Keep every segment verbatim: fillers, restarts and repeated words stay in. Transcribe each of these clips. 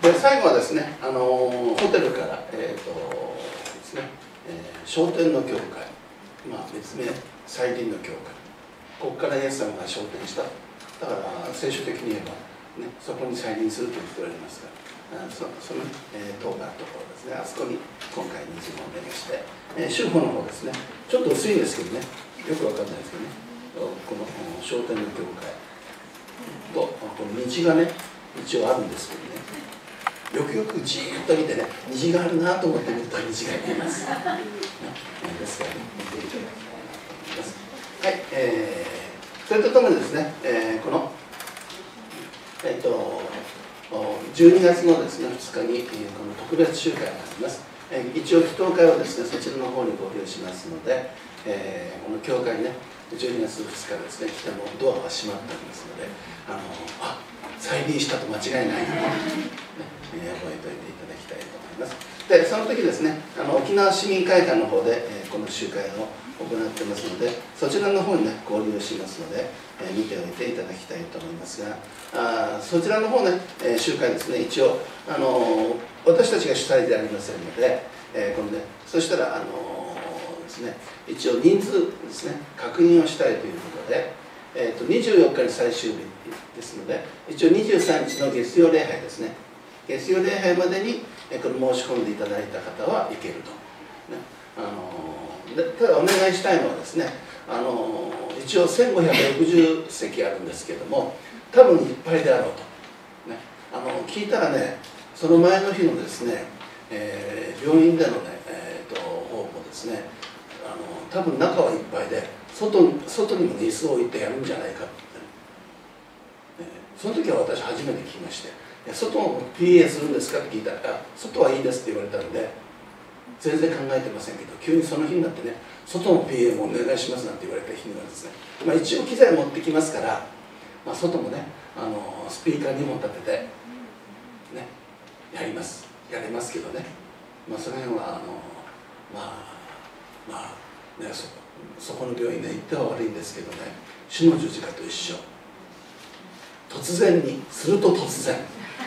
で最後はですね、あのホテルから、えーとですねえー、昇天の教会、まあ、別名再臨の教会、ここからイエス様が昇天した。だから聖書的に言えば、ね、そこに再臨すると言っておられますが、そ, その、えー、塔があるところですね、あそこに今回虹を目指して、えー、修法の方ですね、ちょっと薄いんですけどね、よくわかんないですけどね、この昇天の教会とこの虹がね一応あるんですけどね、よくよくじーっと見てね、虹があるなと思って見ると虹が見えます、ね、ですからね見ていただきたいなと思います。はい、えー、それとともにですね、えー、このえっ、ー、とじゅうにがつのですねふつかに、えー、この特別集会があります。えー、一応祈祷会をですねそちらの方にご利用しますので、えー、この教会ねじゅうにがつふつかですね来てもドアは閉まっておりますので、あのあ再臨したと間違いないように、ねえー、覚えておいていただきたいと思います。でその時ですね、あの沖縄市民会館の方で、えー、この集会を行ってますので、そちらの方にねご利用しますので、えー、見ておいていただきたいと思いますが、あそちらの方ね、えー、集会ですね、一応、あのー、私たちが主催でありませんので、えー、このね、そしたら、あのー、ですね、一応人数ですね確認をしたいということで、えー、とにじゅうよっかに最終日ですので、一応にじゅうさんにちの月曜礼拝ですね、月曜礼拝までに、えー、この申し込んでいただいた方は行けると、ね、あのー、でただお願いしたいのはですね、あのー、一応せんごひゃくろくじゅうせきあるんですけども、多分いっぱいであろうと、ね、あの聞いたらね、その前の日のですね、えー、病院でのね、えー、と方もですね、あの多分中はいっぱいで 外, 外にも、ね、椅子を置いてやるんじゃないかって、ね、その時は私初めて聞きまして、外も ピーエー するんですかって聞いたら、外はいいですって言われたんで、全然考えてませんけど、急にその日になってね、外の ピーエー もお願いしますなんて言われた日にはですね、まあ、一応機材持ってきますから、まあ、外もね、あのスピーカーにほん立てて、ね、やります、やりますけどね、まあ、その辺はあの、まあ、まあ、ね、そ, そこの病院ね、行っては悪いんですけどね、主の十字架と一緒、突然に、すると突然、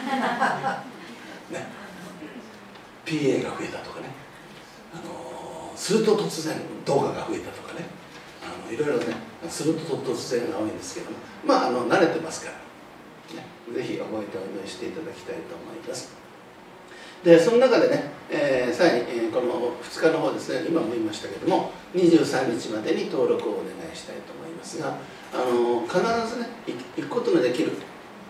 ね、ピーエー が増えたとかね、あのすると突然動画が増えたとかね、あのいろいろね、すると突然が多いんですけども、まあ、あの慣れてますから、ね、ぜひ覚えてお祈りしていただきたいと思います。でその中でね、えー、さらに、えー、このふつかの方ですね、今も言いましたけども、にじゅうさんにちまでに登録をお願いしたいと思いますが、あの必ずね行くことのできる、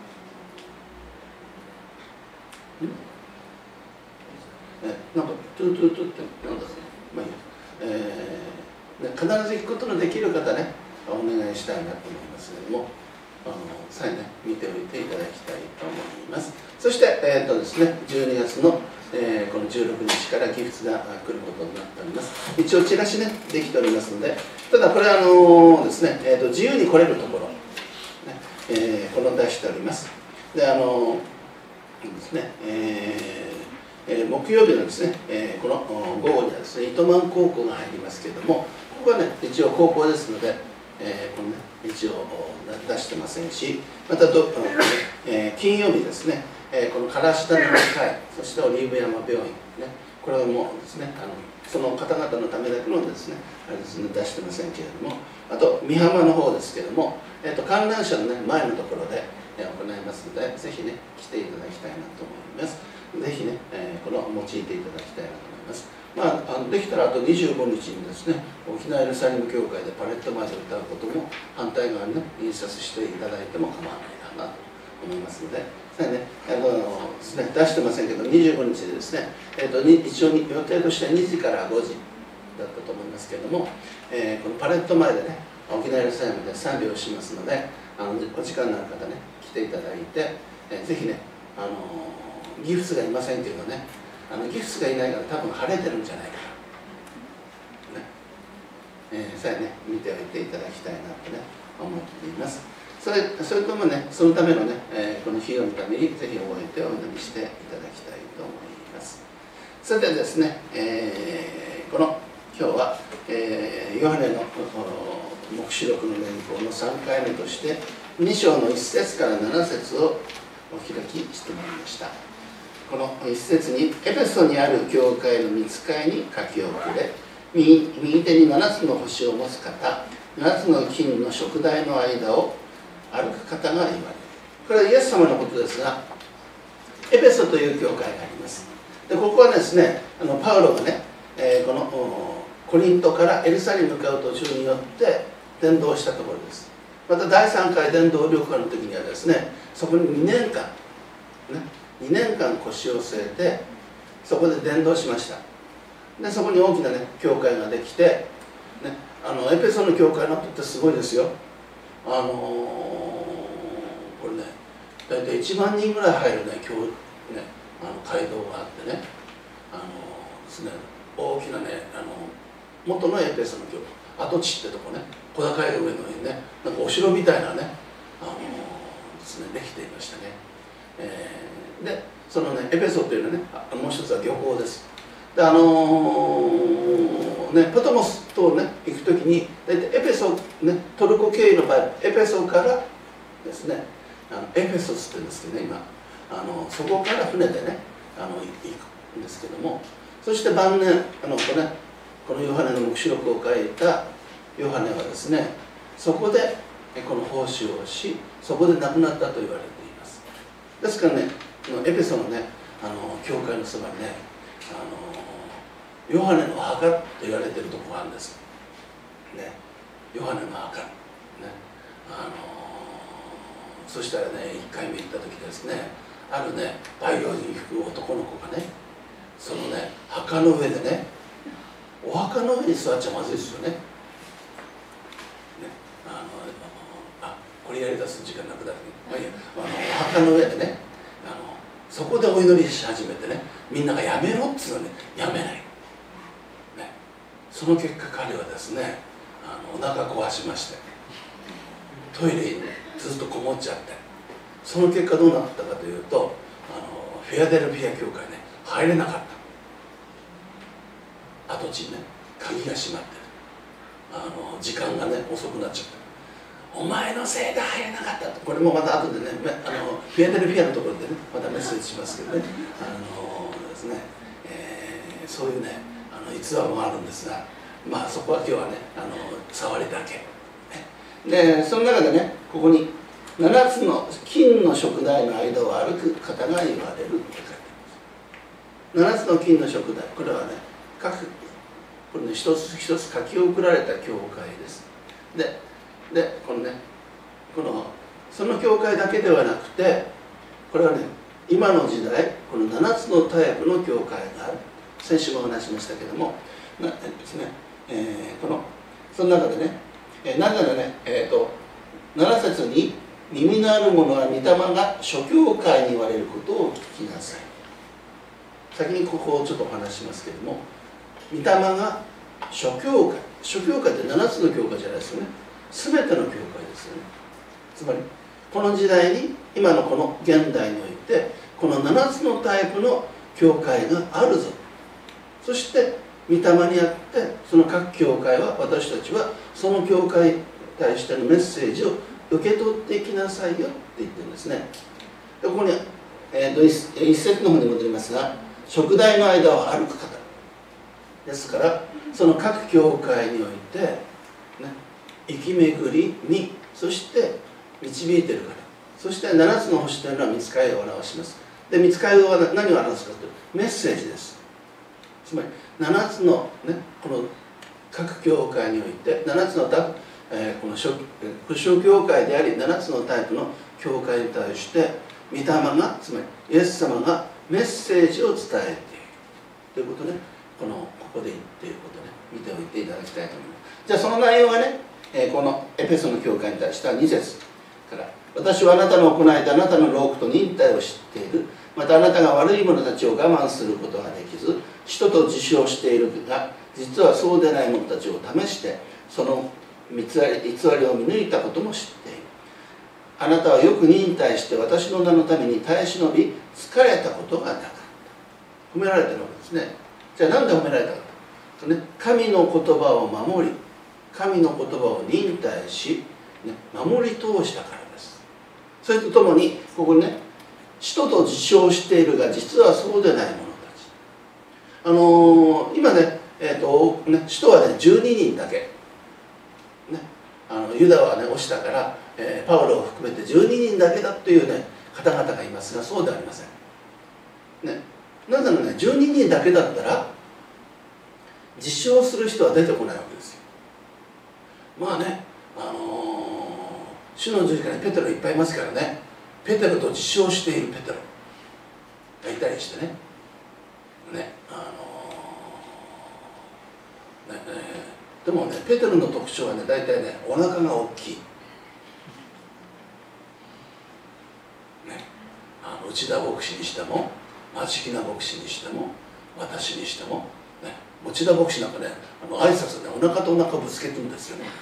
えなんかトゥートゥートゥーってなんだろうね、まあいいや、えー、必ず行くことのできる方ねお願いしたいなと思いますけれども、あのさえね見ておいていただきたいと思います。そして、えーとですね、じゅうにがつの、えー、このじゅうろくにちからギフトが来ることになっております。一応チラシねできておりますので、ただこれはあのー、ですね、えーと自由に来れるところ、ねえー、この出しております。であのー、ですね、えーえー、木曜日のですね、えー、この午後にはですね糸満高校が入りますけれども、ここはね一応高校ですので、えー、このね一応出してませんし、またど、えー、金曜日ですね、えー、この唐下の会、そしてオリーブ山病院ね、これはもうですね、あのその方々のためだけのですねあれですね出してませんけれども、あと美浜の方ですけれども、えー、と観覧車のね前のところで行いますので、ぜひね来ていただきたいなと思います。ぜひね、えー、この用いていただきたいなと思います。まあ、あのできたらあとにじゅうごにちにですね、沖縄エルサレム教会でパレット前で歌うことも反対側にね印刷していただいても構わないかなと思いますので、ね、あのですね、出してませんけどにじゅうごにちでですね、えー、とに一応予定としてはにじからごじだったと思いますけれども、えー、このパレット前でね沖縄エルサレムで賛美をしますので、あのお時間のある方ね来ていただいて、えー、ぜひね、あのギフスがいませんけどね、あのギフスがいないから多分晴れてるんじゃないかな、ねえー、さえね見ておいていただきたいなとね思っています。それそれともね、そのためのね、えー、この費用のためにぜひ覚えてお祈りしていただきたいと思います。さてですね、えー、この今日は、えー、ヨハネの黙示録の年報のさんかいめとしてに章のいっ節からなな節をお開きしてまいりました。 この一節にエペソにある教会の御使いに書き送れ、右, 右手にななつの星を持つ方、ななつの金の燭台の間を歩く方が言われる。これはイエス様のことですが、エペソという教会があります。でここはですね、あのパウロがね、えー、このコリントからエルサに向かう途中によって伝道したところです。まただいさんかい伝道旅行の時にはですね、そこににねんかん、ね、にねんかん腰を据えてそこで伝道しました。でそこに大きなね教会ができて、ね、あのエペソの教会の後ってすごいですよ。あのー、これね大体いちまんにんぐらい入るね教、ね、あの街道があってね、あのー、ですね大きなねあの元のエペソの教会、跡地ってとこね、小高い上のにね、なんかお城みたいなね、あのー、ですねできていましたね。えー、でそのねエペソっていうのはね、もう一つは漁港です。であのー、ねパトモスとね行く時に大体エペソねトルコ経由の場合エペソからですね、あのエフェソスって言うんですけどね、今あのそこから船でねあの行くんですけども、そして晩年あのこれ、ね、このヨハネの黙示録を書いたヨハネはですね、そこでこの奉仕をし、そこで亡くなったと言われています。ですからね、エペソのねあの教会のそばにね、あのヨハネの墓と言われているところがあるんです、ね、ヨハネの墓、ね、あのそしたらねいっかいめ行った時ですね、あるね培養に行く男の子がね、そのね墓の上でね、お墓の上に座っちゃまずいですよね。ねあのあこれやりだす時間なくなる、まあいいや、あのお墓の上でね、あのそこでお祈りし始めてね、みんながやめろっつうのね、やめない、ね、その結果彼はですね、あのお腹壊しまして、トイレに、ね、ずっとこもっちゃって、その結果どうなったかというと、あのフェアデルフィア教会ね入れなかった。跡地にね鍵が閉まってる、あの時間がね遅くなっちゃった。お前のせいで入れなかったと。これもまた後でね、あのフェアデルフィアのところでねまたメッセージしますけどね、あのですね、えー、そういうねあの逸話もあるんですが、まあそこは今日はねあの触りだけで、その中でねここにななつの金の燭台の間を歩く方が言われるって書いてあります。ななつの金の燭台、これはね各これね一つ一つ書き送られた教会です。ででこのねこのその教会だけではなくて、これはね今の時代このななつのタイプの教会がある。先週も話しましたけどもなですね、えー、このその中でね、えー、なぜならね、えー、となな節に耳のある者は御霊が諸教会に言われることを聞きなさい。先にここをちょっとお話ししますけれども、御霊が諸教会、諸教会ってななつの教会じゃないですよね、全ての教会ですよね。つまりこの時代に今のこの現代においてこのななつのタイプの教会があるぞ、そして御霊にあってその各教会は私たちはその教会に対してのメッセージを受け取っていきなさいよって言ってるんですね。でここに、えー、と一節の方に戻りますが、燭台の間を歩く方ですから、その各教会において、ね、生き巡りにそして導いているから、そしてななつの星というのは御使いを表します。で御使いは何を表すかというとメッセージです。つまりななつの、ね、この各教会においてななつのタえー、この諸教会でありななつのタイプの教会に対して御霊が、つまりイエス様がメッセージを伝えているということね、このここで言っていることね見ておいていただきたいと思います。じゃあその内容がね、えー、このエペソの教会に対してはに節から「私はあなたの行いとあなたの労苦と忍耐を知っている。またあなたが悪い者たちを我慢することができず使徒と自称しているが、実はそうでない者たちを試してその偽りを見抜いたことも知っている。あなたはよく忍耐して私の名のために耐え忍び疲れたことがなかった。褒められてるわけですね。じゃあなんで褒められたかと、ね、神の言葉を守り神の言葉を忍耐し、ね、守り通したからです。それとともにここにね使徒と自称しているが実はそうでない者たち。あのー、今ね、えーとね、使徒はねじゅうににんだけ、ね、あのユダはね落ちたから、えー、パウロを含めてじゅうににんだけだというね方々がいますが、そうではありません、ね、なぜならねじゅうににんだけだったら実証する人は出てこないわけですよ。まあね、あのー、主の十字架にペテロいっぱいいますからね、ペテロと実証しているペテロがいたりしてね、ね、あのーねえー、でもねペテロの特徴はね大体ねお腹が大きい、ね、あの内田牧師にしても町木な牧師にしても私にしても、ね、持田牧師なんかねあの挨拶で、ね、お腹とお腹ぶつけてるんですよね。ね、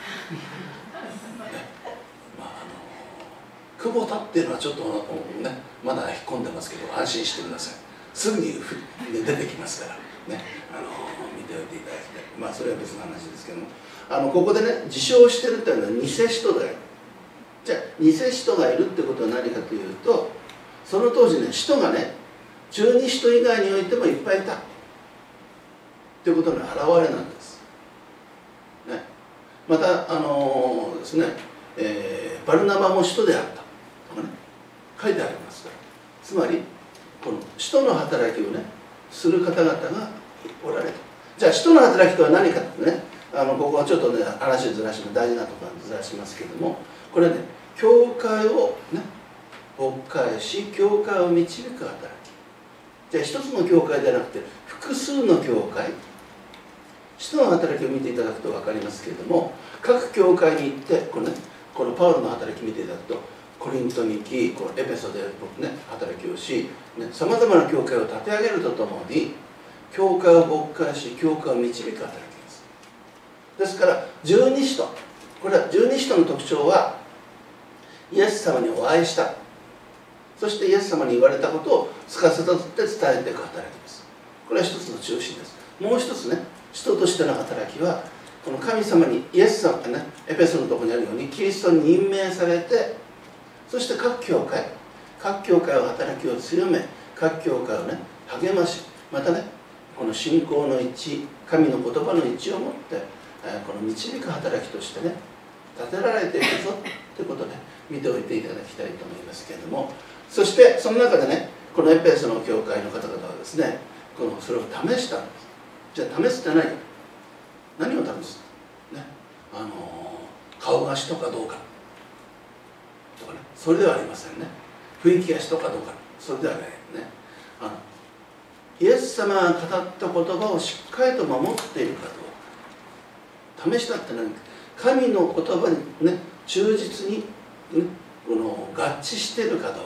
まああの久保田っていうのはちょっとねまだ引っ込んでますけど安心してください。すぐに出てきますからね、あの見ておいていただきたい。まあそれは別の話ですけども、あのここでね自称してるっていうのは偽使徒がいる。じゃあ偽使徒がいるってことは何かというと、その当時ね使徒がね十二使徒以外においてもいっぱいいたということの表れなんです、ね、またあのー、ですね、えー、バルナバも使徒であったとかね書いてありますから、つまりこの使徒の働きをねする方々がおられる。じゃあ使徒の働きとは何かってね、あのここはちょっとね話をずらし大事なところにずらしますけれども、これね教会をね勃会し教会を導く働き。じゃあ一つの教会ではなくて複数の教会、使徒の働きを見ていただくと分かりますけれども、各教会に行ってこの、ね、このパウロの働きを見ていただくと、コリントに行き、このエペソで、ね、働きをしさまざまな教会を立て上げるとともに教会を勃会し教会を導く働きです。ですから十二使徒、これは十二使徒の特徴はイエス様にお会いした、そしてイエス様に言われたことを司って伝えていく働きです。これは一つの中心です。もう一つね、使徒としての働きはこの神様にイエス様がねエペソのところにあるようにキリストに任命されて、そして各教会各教会は働きを強め、各教会をね励まし、またねこの信仰の一致、神の言葉の一致をもってこの導く働きとしてね立てられているぞということで見ておいていただきたいと思いますけれども、そしてその中でねこのエペソの教会の方々はですねこのそれを試したんです。じゃあ試すって何か、何を試す、ね、あの顔が使徒かどうかとかね、それではありませんね。雰囲気が使徒かどうか、それではないね。あのイエス様が語った言葉をしっかりと守っているかどうか、試したって何か、神の言葉にね忠実に、ね、この合致しているかどうか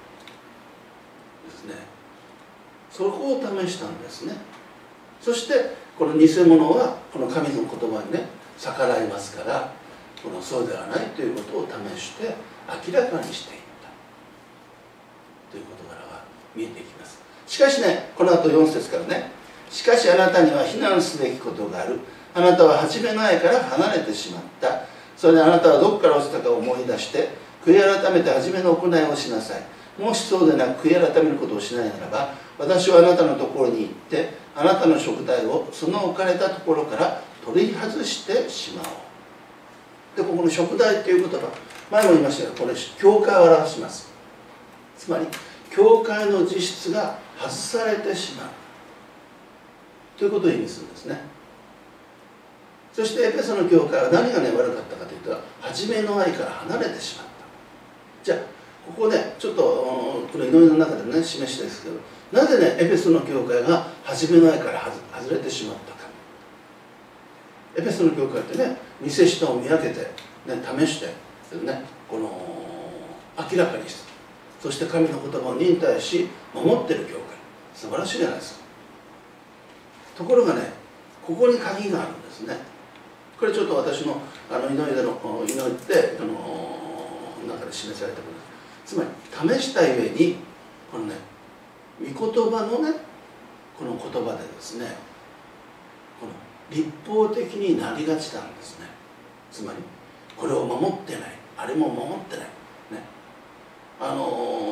ですね、そこを試したんですね。そしてこの偽物はこの神の言葉にね逆らいますから、このそうではないということを試して明らかにしていったという事柄が見えてきます。しかしね、この後よん節からね、しかしあなたには非難すべきことがある。あなたは初めの愛から離れてしまった。それであなたはどこから落ちたかを思い出して悔い改めて初めの行いをしなさい。もしそうでなく悔い改めることをしないならば、私はあなたのところに行ってあなたの食材をその置かれたところから取り外してしまおう。でここの食材という言葉、前も言いましたが、これ教会を表します。つまり教会の実質が外されてしまうということを意味するんですね。そしてエペソの教会は何がね悪かったかというと、初めの愛から離れてしまった。じゃあここねちょっとこの祈りの中でね示したんですけど、なぜねエペソの教会が初めの愛から外れてしまったか。エペソの教会ってね偽使徒を見分けて、ね、試して、ね、この明らかにして、そして神の言葉を忍耐し守っている教会、素晴らしいじゃないですか。ところがねここに鍵があるんですね。これちょっと私のあの祈りでの祈りってあの中で示されたことです。つまり試したゆえにこのね御言葉のねこの言葉でですね、この立法的になりがちなんですね。つまりこれを守ってない、あれも守ってないね。あの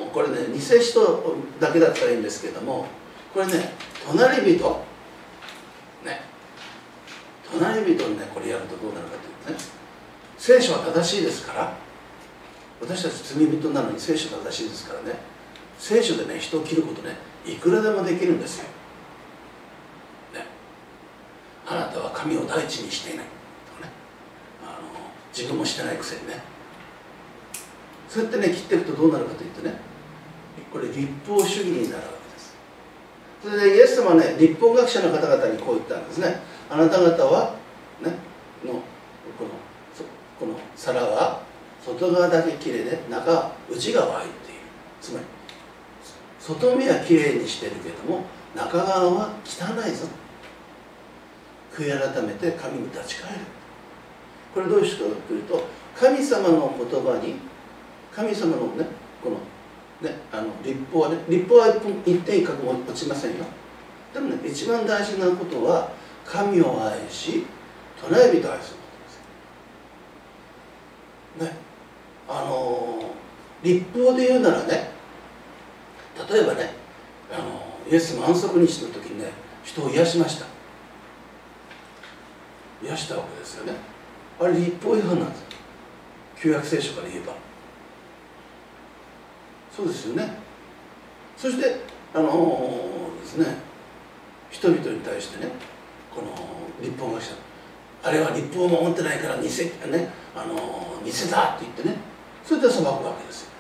これね偽人だけだったらいいんですけども、これね隣人ね隣人にねこれやるとどうなるかというとね、聖書は正しいですから、私たち罪人なのに聖書正しいですからね、聖書でね人を切ることねいくらでもできるんですよ、ね、あなたは神を第一にしていないとかね、あの自分もしてないくせにね、そうやってね切っていくとどうなるかというとね、これ立法主義になるわけです。それでイエス様はね立法学者の方々にこう言ったんですね。あなた方はねのこのこの皿は外側だけきれいで中は内が湧いている。つまり外見はきれいにしてるけども中側は汚いぞ。悔い改めて神に立ち返る。これどういう人かというと、神様の言葉に神様のねこのねあの立法はね立法は一点一画も落ちませんよ。でもね一番大事なことは神を愛し隣人を愛することです。ね、あの立法で言うならね、例えばねあのイエス様安息日の時にね人を癒しました。癒したわけですよね。あれ立法違反なんですよ、旧約聖書から言えば。そうですよね。そしてあのー、ですね人々に対してねこの立法学者、あれは立法を守ってないから偽、ねあのー、偽だって言ってね、それで裁くわけですよ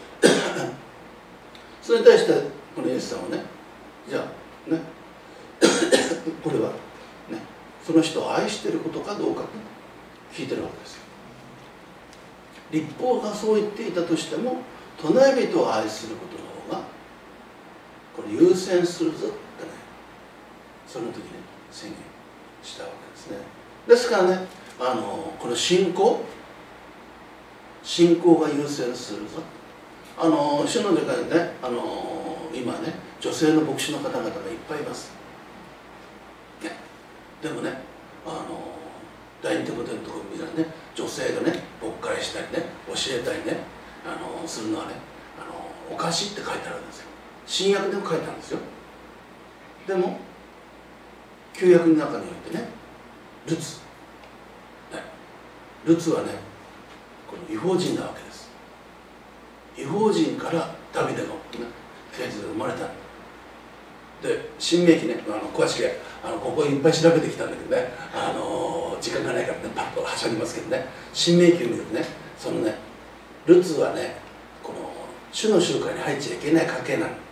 それに対してこのイエスさんはね、じゃあねこれはねその人を愛していることかどうか聞いてるわけですよ。立法がそう言っていたとしても隣人を愛することの方がこれ優先するぞってね、その時に宣言したわけですね。ですからねあのこの信仰信仰が優先するぞ。あの主の世界でねあの今ね女性の牧師の方々がいっぱいいます、ね、でもねあの第二テモテのところ見たらね女性がね牧会したりね教えたりねあのするのはねあのおかしいって書いてあるんですよ。新約でも書いてあるんですよ。でも旧約の中においてねルツ、ね、ルツはねこの異邦人なわけです。異邦人からダビデが、ね、フェーズで生まれた。で新明記ねあの詳しくあのここいっぱい調べてきたんだけどねあの時間がないからねパッとはしゃぎますけどね、新明記を見るとねそのねルツはねこの主の集会に入っちゃいけない家系なの、ね、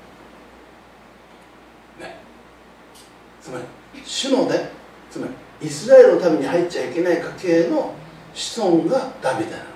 つまり主のねつまりイスラエルのために入っちゃいけない家系の子孫がダビデなの。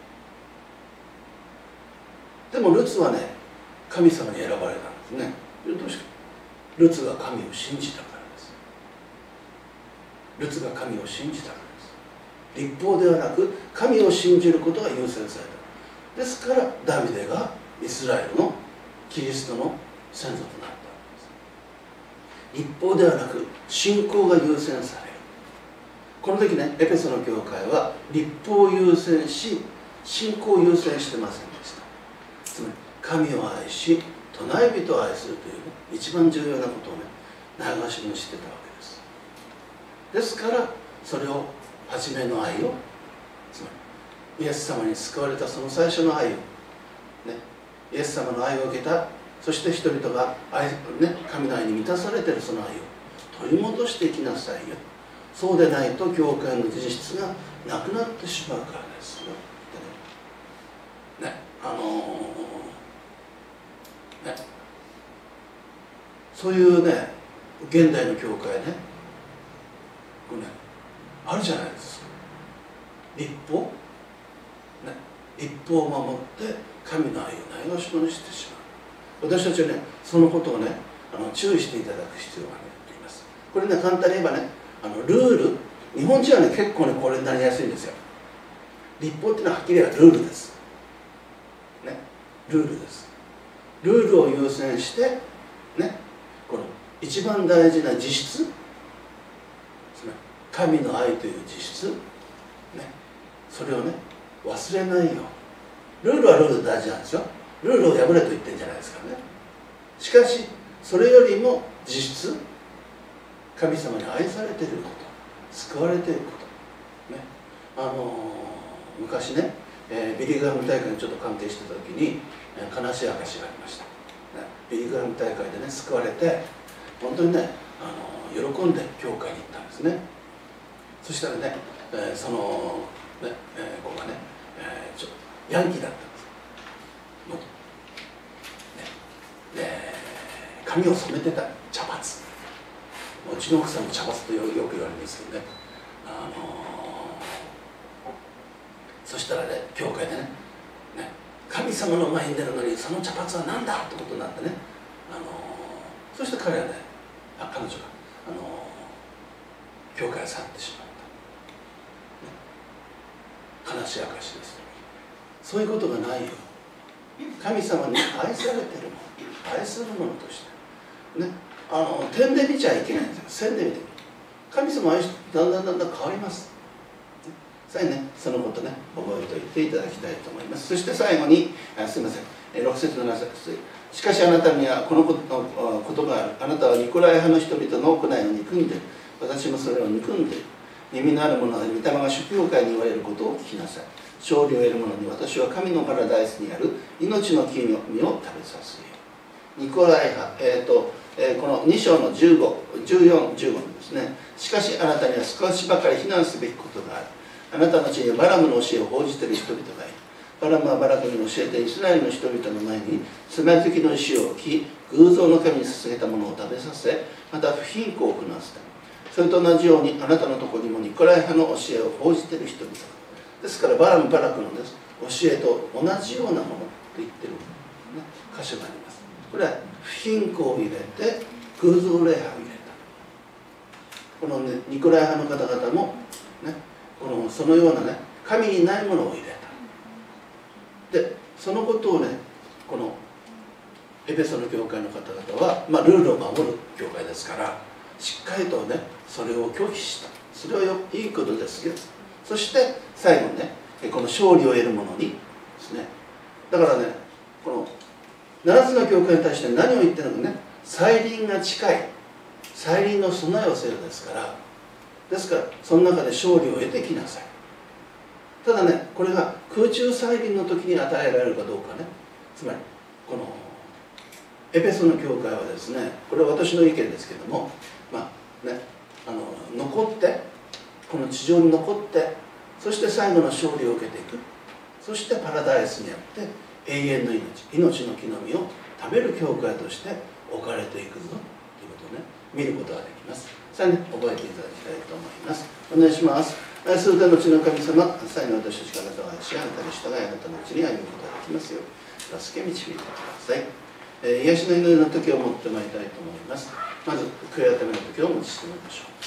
でもルツはね神様に選ばれたんですね。どうしてルツが神を信じたからです。ルツが神を信じたからです。立法ではなく神を信じることが優先された。ですからダビデがイスラエルのキリストの先祖となったわけです。立法ではなく信仰が優先される。この時ねエペソの教会は立法を優先し信仰を優先してませんでした。つまり神を愛し隣人を愛するという、ね、一番重要なことをねないがしろにしてたわけです。ですからそれを初めの愛をつまりイエス様に救われたその最初の愛を、ね、イエス様の愛を受けた、そして人々が愛、ね、神の愛に満たされているその愛を取り戻していきなさいよ。そうでないと教会の実質がなくなってしまうからですよ。でね、ね、あのー、ね、そういうね現代の教会ね、これねあるじゃないですか。立法、ね、立法を守って神の愛をないがしろにしてしまう。私たちはねそのことをねあの注意していただく必要があります。これね簡単に言えばねあのルール、日本人はね結構ねこれになりやすいんですよ。立法っていうのははっきり言えばルールです、ね、ルールです。ルールを優先してねこの一番大事な実質、神の愛という実質、ね、それをね忘れないよう。ルールはルールで大事なんですよ。 ルールを破れと言ってるんじゃないですかね。しかしそれよりも実質神様に愛されていること、救われていること、ね、あのー、昔ね、えー、ビリー・グラム大会にちょっと関係してた時に、えー、悲しい証がありました、ね、ビリー・グラム大会でね救われて本当にね、あのー、喜んで教会に行ったんですね。そしたらね、えー、そのね、えー、子がね、えー、ちょヤンキーだったんですもっと、ね、で髪を染めてた茶髪、うちの奥さんも茶髪とよく言われるんですけどね、あのー、そしたらね教会でね、ね神様の前に出るのにその茶髪は何だってことになってね、あのー、そして彼はねあ彼女が、あのー、教会を去ってしまった、ね、悲しい証です。そういうことがないように神様に愛されているもの、愛するものとしてね、あの点で見ちゃいけないんですよ。線で見て神様を愛してだんだんだんだん変わります。さあね、そのことね覚えておいていただきたいと思います。そして最後にあすみませんろく節なな節、しかしあなたにはこのことがある。あなたはニコライ派の人々の行いを憎んでいる。私もそれを憎んでいる。耳のある者は御霊が諸教会に言われることを聞きなさい。勝利を得る者に私は神のパラダイスにある命の木の実を食べさせよう。ニコライ派、えーとえー、このに章のじゅうご、じゅうよん、じゅうごのですね、しかしあなたには少しばかり非難すべきことがある。あなたの地にはバラムの教えを報じている人々がいる。バラムはバラクに教えてイスラエルの人々の前につまずきの石を置き、偶像の神に捧げたものを食べさせ、また不貧困を行わせた。それと同じようにあなたのところにもニコライ派の教えを報じている人々がいる。ですからバラム・バラクのです、教えと同じようなものと言ってる、ね、箇所があります。これは不貧困を入れて偶像礼拝を入れた。この、ね、ニコライ派の方々も、ね、このそのようなね神にないものを入れた。でそのことをねこのエペソの教会の方々は、まあ、ルールを守る教会ですからしっかりとねそれを拒否した。それはよいいことですけど、そして最後ねこの勝利を得る者にですね、だからねこのななつの教会に対して何を言ってるのかね、再臨が近い、再臨の備えをせよですから、ですからその中で勝利を得てきなさい。ただねこれが空中再臨の時に与えられるかどうかね、つまりこのエペソの教会はですね、これは私の意見ですけども、まあねあの残ってこの地上に残って、そして最後の勝利を受けていく、そしてパラダイスにあって永遠の命、命の木の実を食べる教会として置かれていくぞということをね見ることができます。さあね覚えていただきたいと思います。お願いします。愛する天の地の神様、最後私たちがあなたを愛し、あなたに従いあなたのうちに歩むことができますよう助け導いてください。えー、癒しの祈りの時を持ってまいりたいと思います。まず悔い改めの時をお持ちしてみましょう。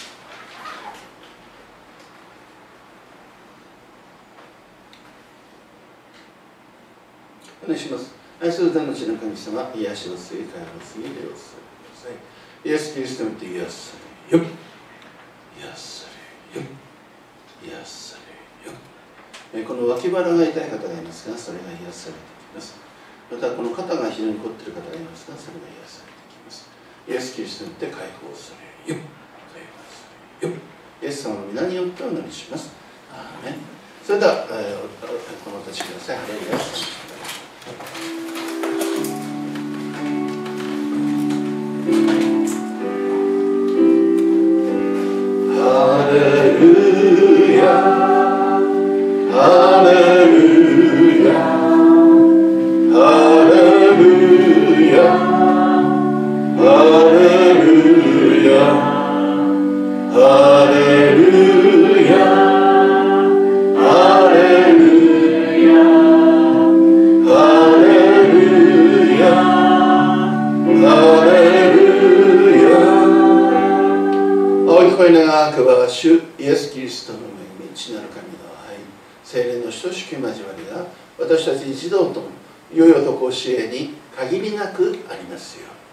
お願いします。愛する天の地の神様、癒しの水、会話の水、霊を注いでください。イエス・キリストによって癒されよ、癒されよ、癒されよ。この脇腹が痛い方がいますが、それが癒されてきます。またこの肩が非常に凝っている方がいますが、それが癒されてきます。イエス・キリストによって解放されよ、解放されよ。イエス様の皆によってお祈りします。アーメン。それでは、えー、このお立ちください。ハレルヤ。ハレルヤ、ハレルヤ、ハレルヤ、ハレルヤ、ハレルヤ、ハレルヤ、ハレルヤ、ハレルヤ。青い声長くは主イエス・キリストの恵み、父なる神の愛、聖霊の等しき交わりが私たち一同とも良い男教えに限りなくありますように。